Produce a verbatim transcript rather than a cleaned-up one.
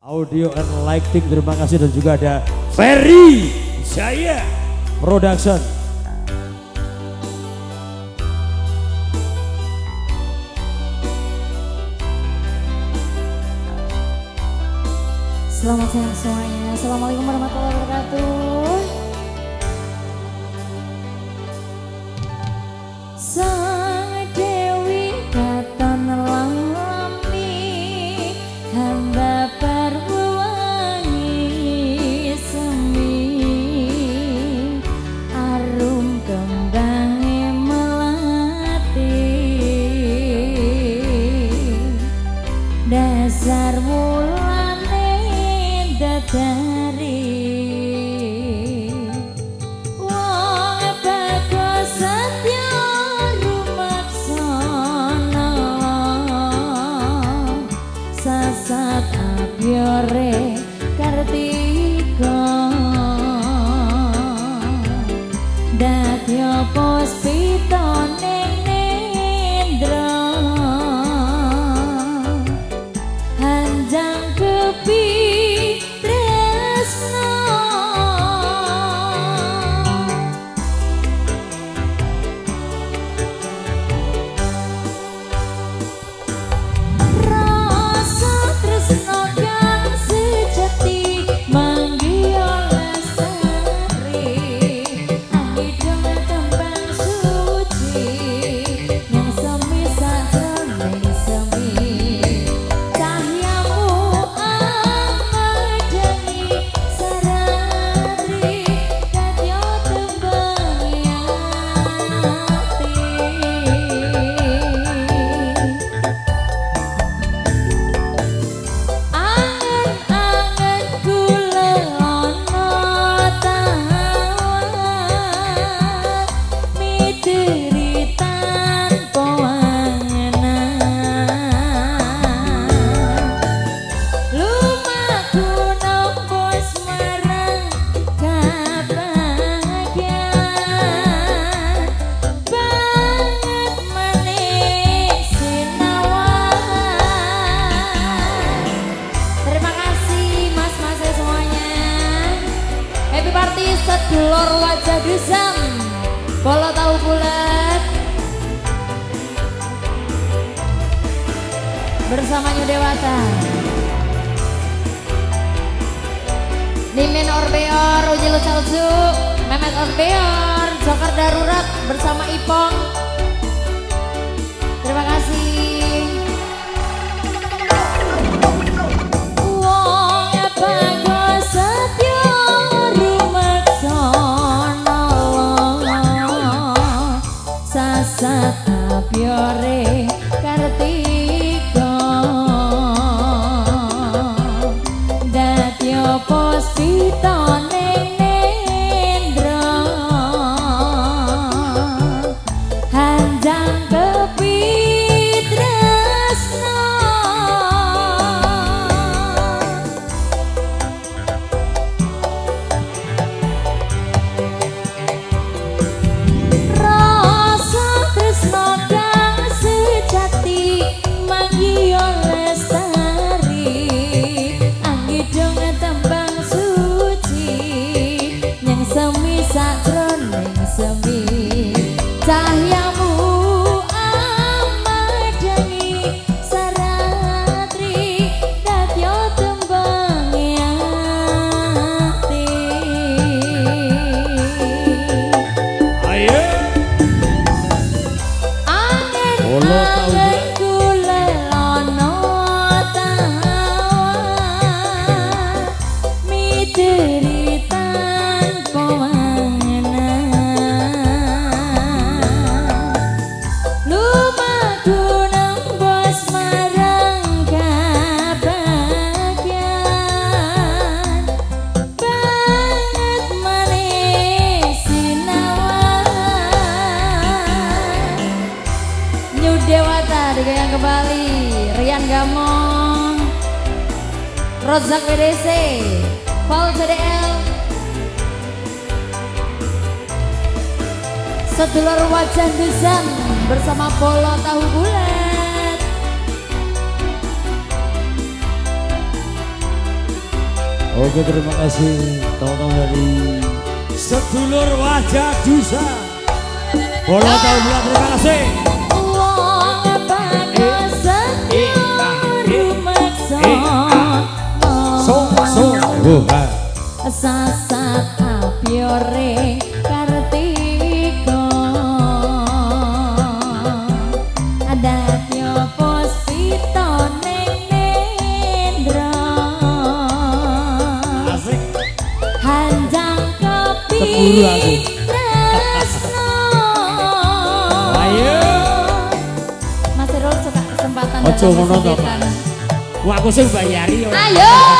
Audio and lighting terima kasih, dan juga ada Ferry Jaya Production. Selamat siang semuanya. Assalamualaikum warahmatullahi wabarakatuh. Sang Dewi katon lalami, hamba perwangi semi, arum kembange melati, dasar mulane dadari. Wong bagus setya rumaksana, sasat abyore kartika, dadya puspita ning nendra, hanjang kepi tresna. Rasa tresna kang sejati manggiya lestari, anggideng tembang suci yang semi sajroning semi, cahyamu amadani sarari, kadya tembang yati. Angen-angen kula ana tahawan, mitiri tanpa wangenan, lumaku nembus marang kebahagiaan, banget manis sinawan. Terima kasih mas-mas semuanya. Happy party sedulur wajah dusam, bola tahu bulat bersama New Dewata. Nimin Orbeor, Uji Lucalcu, Mehmet Orbeor, Joker Darurat bersama Ipong. Terima kasih. Wong bagus setya rumaksana, sasat abyore kartika, dadya puspita ning nendra, hanjang kepi tresna. Rasa tresna kang sejati manggiya lestari, anggideng tembang suci yang semi sajroning semi, cahyamu amadani saratri, dadya tembang yati. Ayo. Bola tahu Angen-angen kula ana tahawan, mitiri tanpa wangenan, lumaku nembus marang kebahagiaan, banget manis sinawan. New Dewata digoyang kembali, Rian Gamong, Rozak W D C, Paul C D L, sedulur wajah dusam bersama Polo Tahu Bulat. Oke, terima kasih teman-teman dari sedulur wajah dusa. Bola tahun bulan, terima kasih. Sasat apiore kartika ada pio posito neng nendra hanjang kopi tresno. Ayo Mas Irul suka kesempatan ojo ngono to, Pak. Wah, aku sing bayari. Ayo